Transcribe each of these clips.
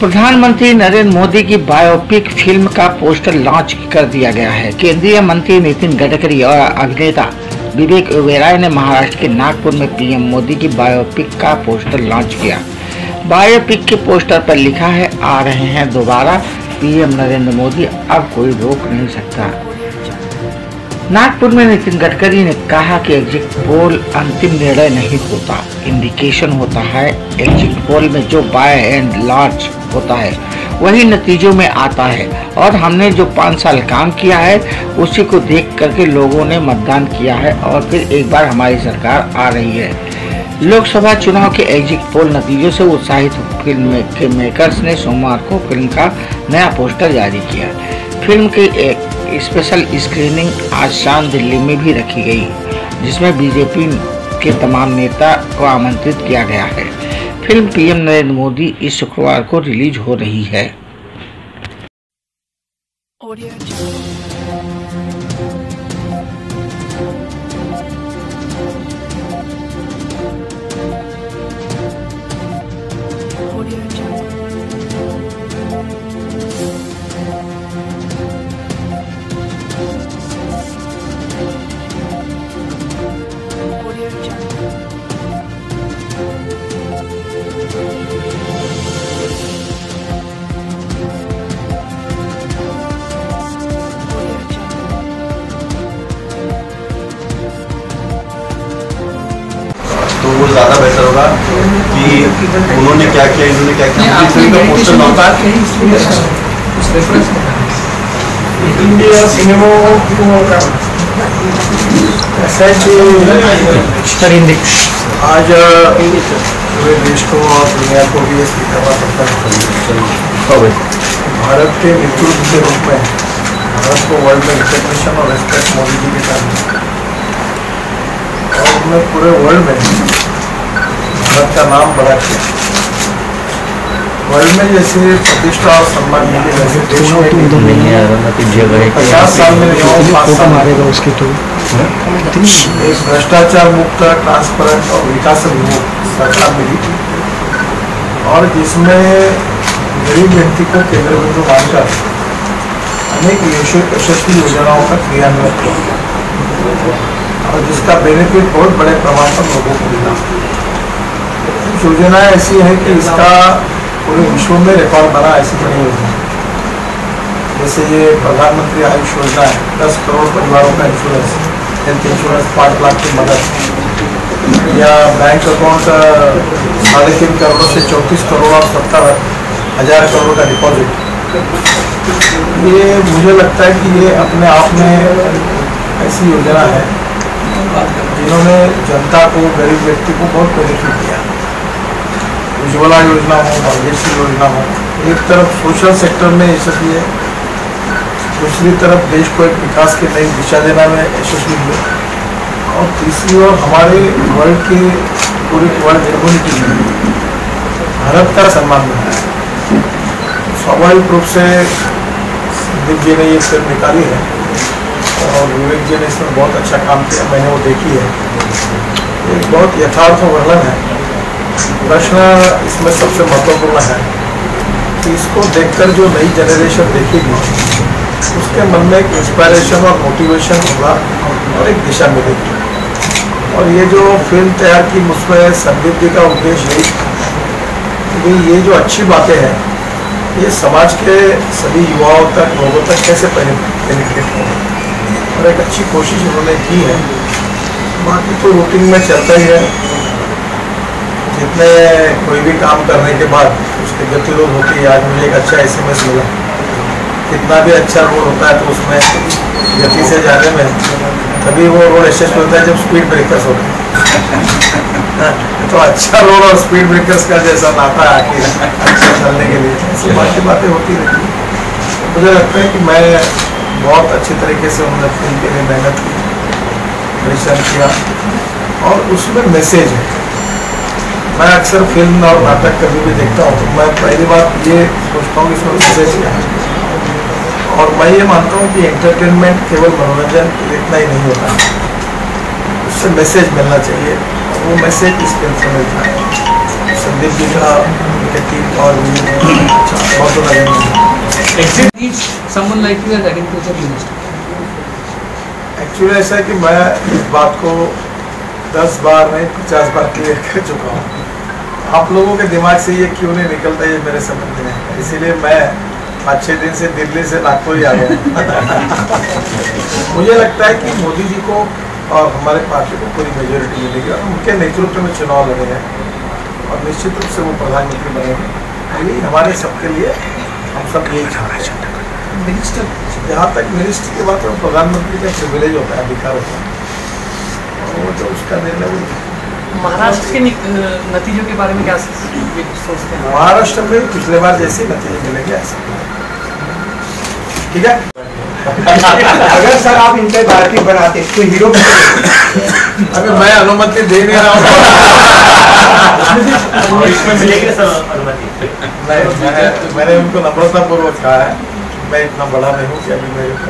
प्रधानमंत्री नरेंद्र मोदी की biopic film का पोस्टर लॉन्च कर दिया गया है। केंद्रीय मंत्री नितिन गडकरी और अभिनेता विवेक ओबेरॉय ने महाराष्ट्र के नागपुर में पीएम मोदी की बायोपिक का पोस्टर लॉन्च किया। बायोपिक के पोस्टर पर लिखा है, आ रहे हैं दोबारा पीएम नरेंद्र मोदी, अब कोई रोक नहीं सकता। नागपुर में नितिन गडकरी ने कहा कि एग्जिट पोल अंतिम निर्णय नहीं होता, इंडिकेशन होता है। एग्जिट पोल में जो बाय एंड लार्ज होता है वही नतीजों में आता है और हमने जो 5 साल काम किया है उसी को देख करके लोगों ने मतदान किया है और फिर एक बार हमारी सरकार आ रही है। लोकसभा चुनाव के एग्जिट पोल नतीजों से उत्साहित फिल्म के मेकर्स ने सोमवार को फिल्म का नया पोस्टर जारी किया। फिल्म की एक स्पेशल स्क्रीनिंग आज शाम दिल्ली में भी रखी गई, जिसमें बीजेपी के तमाम नेता को आमंत्रित किया गया है। फिल्म पीएम नरेंद्र मोदी इस शुक्रवार को रिलीज हो रही है। तो वो ज़्यादा बेहतर होगा कि उन्होंने क्या किया, इन्होंने क्या किया। पोस्टर लौटा इंडिया सिनेमा आज पूरे देश को और दुनिया को भी ये स्वीकारना पड़ता है। भारत के नेतृत्व के रूप में भारत को वर्ल्ड में रिकॉग्निशन और रेस्पेक्ट मोदी जी के साथ और उन्होंने पूरे वर्ल्ड में भारत का नाम बढ़ा किया। वर्ल्ड में जैसे प्रतिष्ठा और सम्मान मिले वैसे देश में 50 साल में एक भ्रष्टाचार मुक्त, ट्रांसपेरेंट और विकास सरकार मिली और जिसमें गरीब व्यक्ति को केंद्र बिंदु मानकर अनेक यशस्वी योजनाओं का क्रियान्वयन किया और जिसका बेनिफिट बहुत बड़े प्रमाण पर लोगों को मिला। योजना ऐसी है कि इसका पूरे विश्व में रिकॉर्ड बना, ऐसी बड़ी योजना। जैसे ये प्रधानमंत्री आयुष योजना है, 10 करोड़ परिवारों का इंश्योरेंस, हेल्थ इंश्योरेंस 5 लाख की मदद, या बैंक अकाउंट 3.5 करोड़ से 34 करोड़ और 70,000 करोड़ का डिपॉजिट। ये मुझे लगता है कि ये अपने आप में ऐसी योजना है जिन्होंने जनता को, गरीब व्यक्ति को बहुत बेनिफिट दिया। उज्ज्वला योजना हो, भाग्यश्री योजना हो, एक तरफ सोशल सेक्टर में यशस्वी है, दूसरी तरफ देश को एक विकास की नई दिशा देना में यशस्वी हुए और तीसरी ओर हमारे वर्ल्ड की पूरी वर्ल्ड कम्युनिटी में भारत का सम्मान बनाया। स्वाभाविक रूप से संदीप जी ने ये फिल्म निकाली है और विवेक जी ने इसमें बहुत अच्छा काम किया, मैंने वो देखी है। एक बहुत यथार्थ वर्णन है। प्रश्न इसमें सबसे महत्वपूर्ण है कि इसको देखकर जो नई जनरेशन देखेगी उसके मन में एक इंस्पायरेशन और मोटिवेशन होगा और एक दिशा मिलेगी। और ये जो फिल्म तैयार की उसमें संदीप जी का उद्देश्य है कि ये जो अच्छी बातें हैं ये समाज के सभी युवाओं तक, लोगों तक कैसे पेनिट्रेट हो, और एक अच्छी कोशिश उन्होंने की है। बाकी तो रूटीन में चलता ही है, जितने कोई भी काम करने के बाद उसकी गतिरोध होती है। आज मुझे एक अच्छा SMS मिला, कितना भी अच्छा रोड होता है तो उसमें गति से जाने में तभी वो रोड यशस्वी होता है जब स्पीड ब्रेकर्स होते हैं। तो अच्छा रोड और स्पीड ब्रेकर्स का जैसा नाता है आखिर अच्छा चलने के लिए, ऐसी बातें होती रहती है। मुझे लगता है कि मैं बहुत अच्छी तरीके से उन्होंने फिल्म के लिए मेहनत की, परिश्रम किया और उसमें मैसेज है। मैं अक्सर फिल्म और नाटक कभी भी देखता हूँ तो मैं पहली बात ये सोचता हूँ कि इसमें मैसेज क्या है। और मैं ये मानता हूँ कि एंटरटेनमेंट केवल मनोरंजन इतना ही नहीं होता, उससे मैसेज मिलना चाहिए और वो मैसेज इस फिल्म से मिलता है। संदीप जी का के 3 और भी बहुत लगेंगे। Exit needs someone like you as agriculture minister. Actually ऐसा है कि मैं इस बात को 10 बार नहीं 50 बार क्लियर कर चुका हूँ। आप लोगों के दिमाग से ये क्यों नहीं निकलता, ये मेरे समझ में नहीं है। इसीलिए मैं 5-6 दिन से दिल्ली से नागपुर ही आ गया। मुझे लगता है कि मोदी जी को और हमारे पार्टी को पूरी मेजोरिटी मिलेगी और उनके नेतृत्व में चुनाव लगे हैं और निश्चित रूप से वो प्रधानमंत्री बनेंगे। यही हमारे सबके लिए, हम सब यही चाह रहे हैं। मिनिस्टर, जहाँ तक मिनिस्टर की बात है, प्रधानमंत्री का प्रिविलेज होता है, अधिकार होता है, और वो जो उसका निर्णय वो। महाराष्ट्र के नतीजों के बारे में क्या सोचते हैं? महाराष्ट्र में पिछले बार जैसे नतीजे मिलेंगे ऐसा, ठीक है। अगर सर आप इनके भारतीय बनाते तो हीरो अभी मैं अनुमति दे नहीं रहा हूँ। इसमें मिलेगी सर अनुमति? नहीं, मैंने उनको नम्रतापूर्वक कहा है, मैं इतना बड़ा नहीं हूँ कि अभी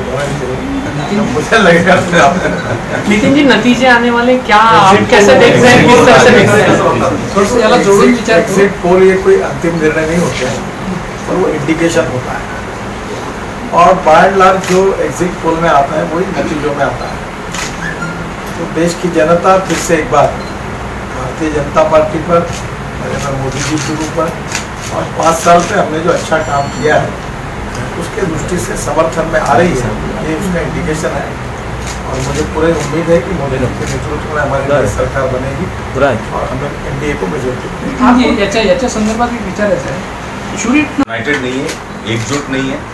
मैं मुझे लगेगा। नितिन जी, नतीजे आने वाले क्या आप कैसे देख रहे हैं, किस तरह से देख रहे हैं? एग्जिट पोल ये कोई अंतिम निर्णय नहीं होते हैं, पर वो इंडिकेशन होता है, और बाय एंड लार्ज जो एग्जिट पोल में आता है वही नतीजों में आता है। तो देश की जनता फिर से एक बार भारतीय जनता पार्टी पर, नरेंद्र मोदी जी के ऊपर, और 5 साल से हमने जो अच्छा काम किया है उसके दृष्टि से समर्थन में आ रही है, ये उसका इंडिकेशन है। और मुझे पूरी उम्मीद है कि मोदी जी के नेतृत्व में हमारी सरकार बनेगी और हमें एनडीए को मेजोरिटी। याच्या संदर्भात एक विचारायचं आहे, यूनाइटेड नहीं है, एकजुट नहीं है,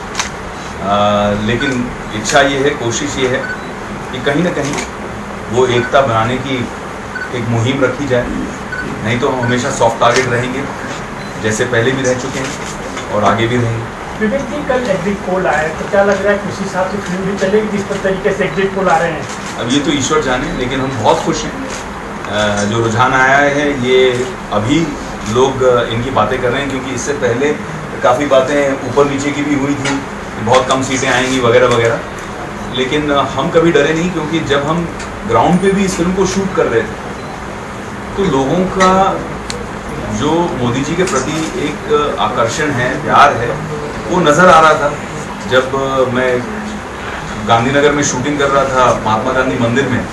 लेकिन इच्छा ये है, कोशिश ये है कि कहीं ना कहीं वो एकता बनाने की एक मुहिम रखी जाए। नहीं तो हम हमेशा सॉफ्ट टारगेट रहेंगे, जैसे पहले भी रह चुके हैं और आगे भी रहेंगे। विवेक जी, कल एग्जिट पोल आया है, तो क्या लग रहा है उसी हिसाब से फिल्म भी चलेगी जिस तरीके से एग्जिट पोल आ रहे हैं? अब ये तो ईश्वर जाने, लेकिन हम बहुत खुश हैं। जो रुझान आया है ये अभी लोग इनकी बातें कर रहे हैं, क्योंकि इससे पहले काफ़ी बातें ऊपर नीचे की भी हुई थी, बहुत कम सीटें आएंगी वगैरह वगैरह। लेकिन हम कभी डरे नहीं, क्योंकि जब हम ग्राउंड पे भी इस फिल्म को शूट कर रहे थे तो लोगों का जो मोदी जी के प्रति एक आकर्षण है, प्यार है, वो नज़र आ रहा था। जब मैं गांधीनगर में शूटिंग कर रहा था महात्मा गांधी मंदिर में,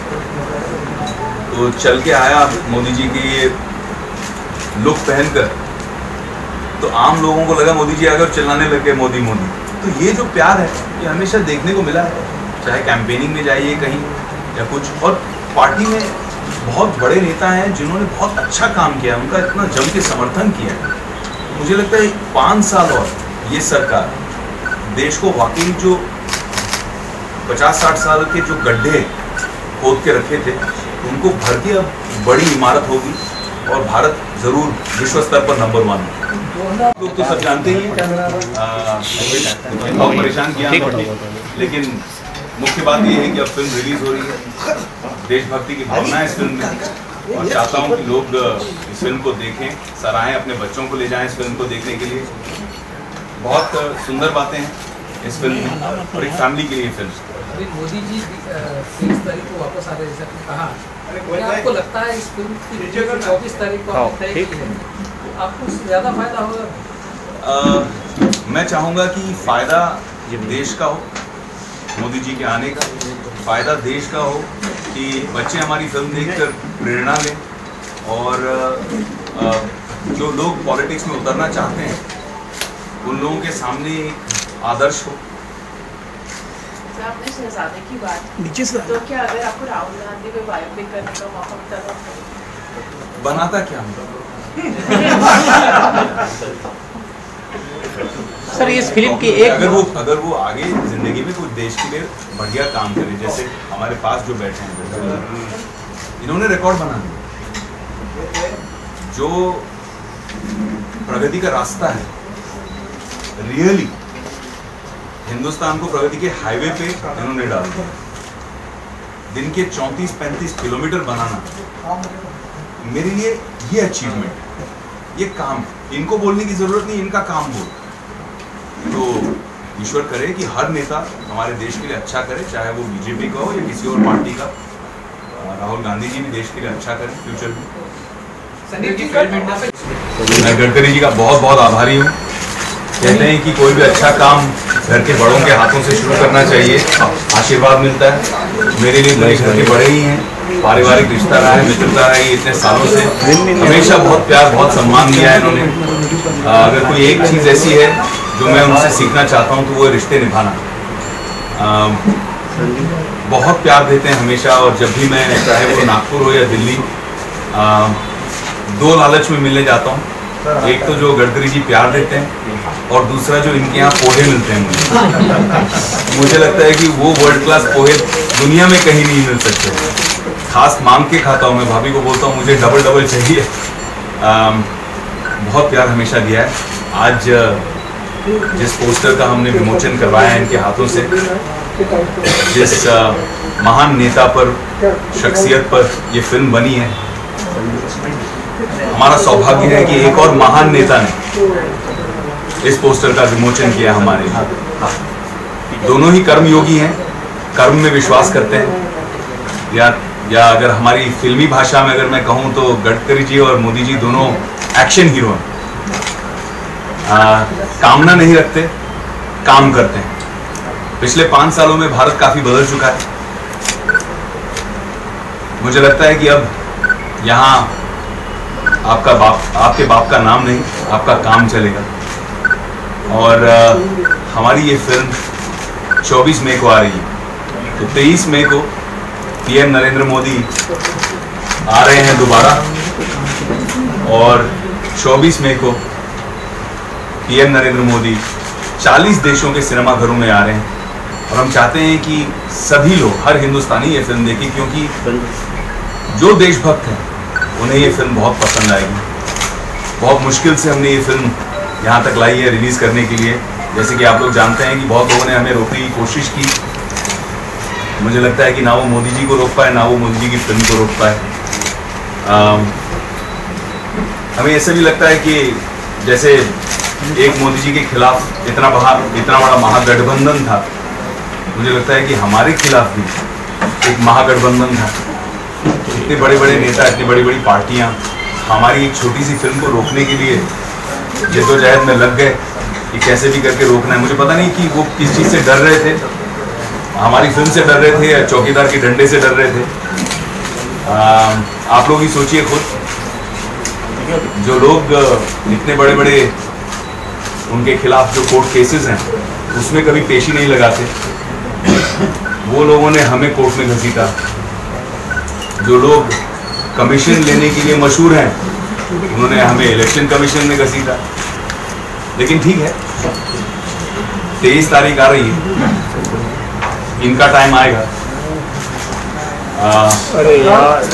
तो चल के आया मोदी जी के ये लुक पहनकर, तो आम लोगों को लगा मोदी जी आकर चिल्लाने लग गए मोदी मोदी। तो ये जो प्यार है ये हमेशा देखने को मिला है, चाहे कैंपेनिंग में जाइए कहीं या कुछ। और पार्टी में बहुत बड़े नेता हैं जिन्होंने बहुत अच्छा काम किया, उनका इतना जम के समर्थन किया है। मुझे लगता है 5 साल और ये सरकार देश को वाकई जो 50-60 साल के जो गड्ढे खोद के रखे थे उनको भर के अब बड़ी इमारत होगी और भारत जरूर विश्व स्तर पर नंबर 1 है। लोग तो सब जानते ही हैं, बहुत परेशान किया, लेकिन मुख्य बात यह है कि अब फिल्म रिलीज हो रही है, देशभक्ति की भावना है इस फिल्म में, और चाहता हूँ कि लोग इस फिल्म को देखें, सराहें, अपने बच्चों को ले जाएं इस फिल्म को देखने के लिए। बहुत सुंदर बातें हैं इस फिल्म में और एक फैमिली के लिए फिल्म। अभी मोदी जी 23 तारीख को वापस आ रहे हैं, जैसा कि कहा, क्या आपको लगता है इस फिल्म की 24 तारीख को आपने तय की है, तो आपको ज़्यादा फायदा होगा? मैं चाहूँगा कि फ़ायदा देश का हो, मोदी जी के आने का फ़ायदा देश का हो, कि बच्चे हमारी फिल्म देखकर प्रेरणा लें, और जो लोग पॉलिटिक्स में उतरना चाहते हैं उन लोगों के सामने आदर्श हो। आपने शहजादे की बात नीचे से, तो क्या अगर आपको राहुल गांधी पे बायोपिक करने का मौका मिलता तो बनाता क्या हम? सर इस फिल्म की एक अगर वो आगे जिंदगी में कुछ देश के लिए बढ़िया काम करे, जैसे हमारे पास जो बैठे हैं इन्होंने रिकॉर्ड बना दिया, जो प्रगति का रास्ता है, रियली हिंदुस्तान को प्रगति के हाईवे पे इन्होंने डाल दिया। दिन के 34-35 किलोमीटर बनाना मेरे लिए ये अचीवमेंट है, ये काम है। इनको बोलने की जरूरत नहीं, इनका काम बोल। तो ईश्वर करे कि हर नेता हमारे देश के लिए अच्छा करे, चाहे वो बीजेपी का हो या किसी और पार्टी का। राहुल गांधी जी भी देश के लिए अच्छा करें फ्यूचर में। मैं गडकरी जी का बहुत बहुत आभारी हूँ। कहते हैं कि कोई भी अच्छा काम घर के बड़ों के हाथों से शुरू करना चाहिए, आशीर्वाद मिलता है। मेरे लिए मेरे घर के बड़े ही हैं, पारिवारिक रिश्ता रहा है, मित्रता रही इतने सालों से, हमेशा बहुत प्यार बहुत सम्मान दिया है इन्होंने। अगर कोई एक चीज़ ऐसी है जो मैं उनसे सीखना चाहता हूँ तो वो रिश्ते निभाना। बहुत प्यार देते हैं हमेशा, और जब भी मैं चाहे वो नागपुर हो या दिल्ली, दो लालच में मिलने जाता हूँ। एक तो जो गडकरी जी प्यार देते हैं, और दूसरा जो इनके यहाँ पोहे मिलते हैं मुझे लगता है कि वो वर्ल्ड क्लास पोहे दुनिया में कहीं नहीं मिल सकते। खास मांग के खाता हूँ मैं, भाभी को बोलता हूँ मुझे डबल डबल चाहिए। बहुत प्यार हमेशा दिया है। आज जिस पोस्टर का हमने विमोचन करवाया है इनके हाथों से, जिस महान नेता पर, शख्सियत पर ये फिल्म बनी है, हमारा सौभाग्य है कि एक और महान नेता ने इस पोस्टर का विमोचन किया हमारे। दोनों ही कर्मयोगी हैं, कर्म में विश्वास करते हैं, या अगर हमारी फिल्मी भाषा में अगर मैं कहूँ तो गडकरी जी और मोदी जी दोनों एक्शन हीरो हैं। कामना नहीं रखते, काम करते हैं। पिछले 5 सालों में भारत काफी बदल चुका है। मुझे लगता है कि अब यहाँ आपके बाप का नाम नहीं, आपका काम चलेगा। और हमारी ये फिल्म 24 मई को आ रही है, तो 23 मई को पीएम नरेंद्र मोदी आ रहे हैं दोबारा, और 24 मई को पीएम नरेंद्र मोदी 40 देशों के सिनेमाघरों में आ रहे हैं। और हम चाहते हैं कि सभी लोग, हर हिंदुस्तानी ये फिल्म देखें, क्योंकि जो देशभक्त हैं उन्हें ये फिल्म बहुत पसंद आएगी। बहुत मुश्किल से हमने ये फिल्म यहाँ तक लाई है रिलीज़ करने के लिए। जैसे कि आप लोग जानते हैं कि बहुत लोगों ने हमें रोकने की कोशिश की। मुझे लगता है कि ना वो मोदी जी को रोक पाए, ना वो मोदी जी की फिल्म को रोक पाए। हमें ऐसा भी लगता है कि जैसे एक मोदी जी के खिलाफ इतना बड़ा महागठबंधन था, मुझे लगता है कि हमारे खिलाफ भी एक महागठबंधन था। इतने बड़े बड़े नेता, इतनी बड़ी बड़ी पार्टियां हमारी एक छोटी सी फिल्म को रोकने के लिए जद्दोजहद में लग गए कि कैसे भी करके रोकना है। मुझे पता नहीं कि वो किस चीज़ से डर रहे थे, हमारी फिल्म से डर रहे थे या चौकीदार के डंडे से डर रहे थे। आप लोग ही सोचिए खुद, जो लोग इतने बड़े बड़े उनके खिलाफ जो कोर्ट केसेस हैं उसमें कभी पेशी नहीं लगाते, वो लोगों ने हमें कोर्ट में घसीटा। जो लोग कमीशन लेने के लिए मशहूर हैं उन्होंने हमें इलेक्शन कमीशन में घसीटा। लेकिन ठीक है, 23 तारीख आ रही है, इनका टाइम आएगा। अरे यार,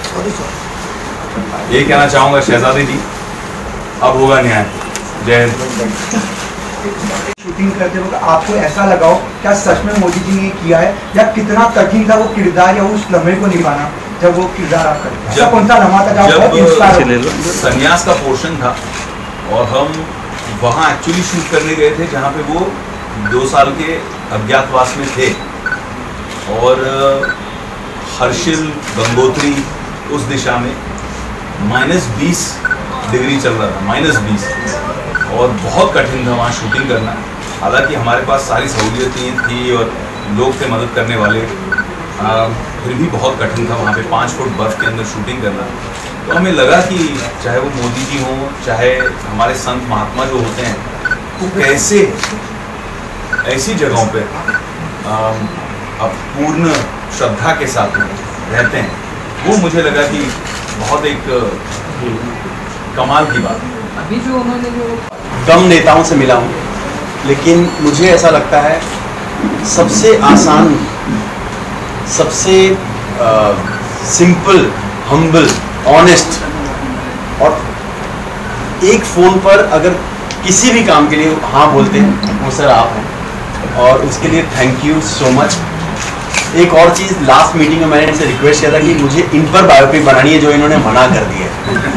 ये कहना चाहूँगा शहजादी जी, अब होगा न्याय। जय हिंद। शूटिंग करते वक्त आपको ऐसा लगाओ क्या सच में मोदी जी ने किया है, या कितना कठिन था वो किरदार या उस लम्हे को निभाना जब वो किरदार आप करते? जब कौन सा लम्हा था जब संन्यास का पोर्शन था और हम वहाँ एक्चुअली शूट करने गए थे जहाँ पे वो 2 साल के अज्ञातवास में थे, और हर्षिल गंगोत्री उस दिशा में -20 डिग्री चल रहा था, -20, और बहुत कठिन था वहाँ शूटिंग करना। हालांकि हमारे पास सारी सहूलियतें थी और लोग थे मदद करने वाले, फिर भी बहुत कठिन था वहाँ पे 5 फुट बर्फ के अंदर शूटिंग करना। तो हमें लगा कि चाहे वो मोदी जी हों, चाहे हमारे संत महात्मा जो होते हैं, वो कैसे ऐसी जगहों पे अब पूर्ण श्रद्धा के साथ रहते हैं, वो मुझे लगा कि बहुत एक कमाल की बात है। अभी जो उन्होंने जो कम नेताओं से मिला हूँ, लेकिन मुझे ऐसा लगता है सबसे आसान, सबसे सिंपल, हम्बल, ऑनेस्ट, और एक फ़ोन पर अगर किसी भी काम के लिए हाँ बोलते हैं वो सर आप हैं, और उसके लिए थैंक यू सो मच। एक और चीज़, लास्ट मीटिंग में मैंने इनसे रिक्वेस्ट किया था कि मुझे इन पर बायोपिक बनानी है, जो इन्होंने मना कर दिया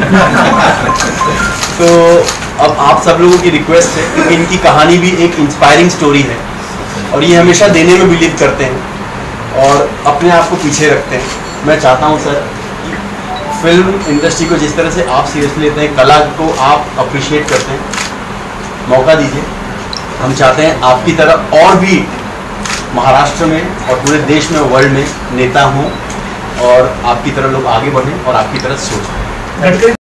तो अब आप सब लोगों की रिक्वेस्ट है, क्योंकि इनकी कहानी भी एक इंस्पायरिंग स्टोरी है, और ये हमेशा देने में बिलीव करते हैं और अपने आप को पीछे रखते हैं। मैं चाहता हूँ सर कि फिल्म इंडस्ट्री को जिस तरह से आप सीरियसली लेते हैं, कला को आप अप्रिशिएट करते हैं, मौका दीजिए। हम चाहते हैं आपकी तरह और भी महाराष्ट्र में और पूरे देश में, वर्ल्ड में नेता हों और आपकी तरह लोग आगे बढ़ें और आपकी तरह सोचें।